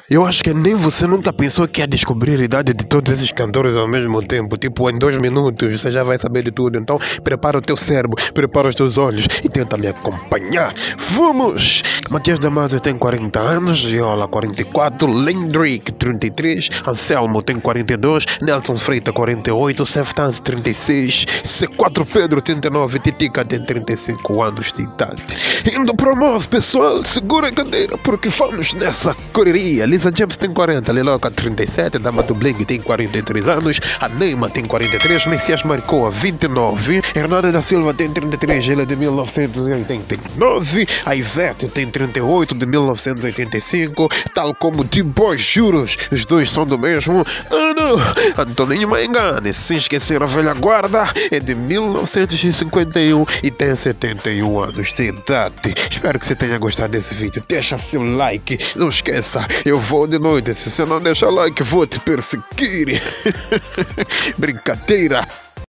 Eu acho que nem você nunca pensou que ia descobrir a idade de todos esses cantores ao mesmo tempo. Tipo, em 2 minutos você já vai saber de tudo. Então, prepara o teu cérebro, prepara os teus olhos e tenta me acompanhar. Vamos! Matias Damasio tem 40 anos, Giola 44, Lendrick 33, Anselmo tem 42, Nelson Freitas 48, Seftanz 36, C4 Pedro 39, Titica tem 35 anos de idade. Indo pro almoço, pessoal, segura a cadeira porque vamos nessa correria. Lisa James tem 40, Liloca 37, Dama do Bling tem 43 anos, a Neima tem 43, Messias Maricoa 29, Hernanda da Silva tem 33, ela é de 1989, a Ivete tem 38, de 1985, tal como D-Boy Juros, os dois são do mesmo ano. Antoninho Maengane, se esquecer a velha guarda, é de 1951 e tem 71 anos de idade. Espero que você tenha gostado desse vídeo. Deixa seu like, não esqueça, eu vou de noite. Se você não deixar like, vou te perseguir. Brincadeira.